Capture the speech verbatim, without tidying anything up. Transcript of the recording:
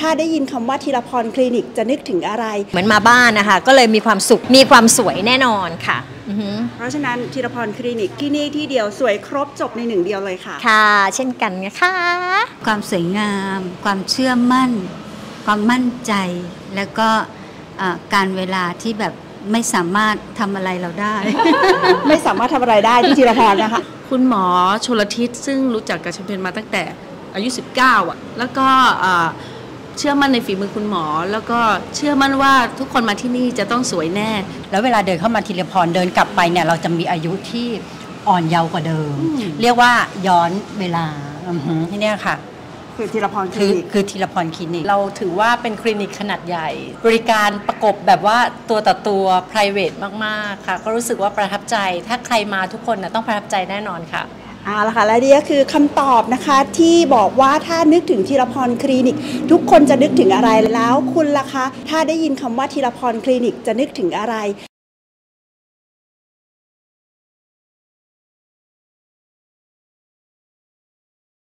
ถ้าได้ยินคำว่าธีรพรคลินิกจะนึกถึงอะไรเหมือนมาบ้านนะคะก็เลยมีความสุขมีความสวยแน่นอนค่ะเพราะฉะนั้นธีรพรคลินิกที่นี่ที่เดียวสวยครบจบในหนึ่งเดียวเลยค่ะค่ะเช่นกันนะคะความสวยงามความเชื่อมั่นความมั่นใจแล้วก็การเวลาที่แบบไม่สามารถทำอะไรเราได้ไม่สามารถทำอะไรได้ที่ธีรพรนะคะคุณหมอชลทิศซึ่งรู้จักกับแชมเปญมาตั้งแต่อายุสิบเก้าอ่ะแล้วก็เชื่อมั่นในฝีมือคุณหมอแล้วก็เชื่อมั่นว่าทุกคนมาที่นี่จะต้องสวยแน่แล้วเวลาเดินเข้ามาธีรพรเดินกลับไปเนี่ยเราจะมีอายุที่อ่อนเยาว์กว่าเดิมเรียกว่าย้อนเวลาที่นี่ค่ะคือธีรพรคลินิกคือธีรพรคลินิกเราถือว่าเป็นคลินิกขนาดใหญ่บริการประกบแบบว่าตัวต่อตัว private มากๆค่ะก็รู้สึกว่าประทับใจถ้าใครมาทุกคนนะต้องประทับใจแน่นอนค่ะเอาละค่ะและนี่ก็คือคำตอบนะคะที่บอกว่าถ้านึกถึงธีรพรคลินิกทุกคนจะนึกถึงอะไรแล้วคุณล่ะคะถ้าได้ยินคำว่าธีรพรคลินิกจะนึกถึงอะไร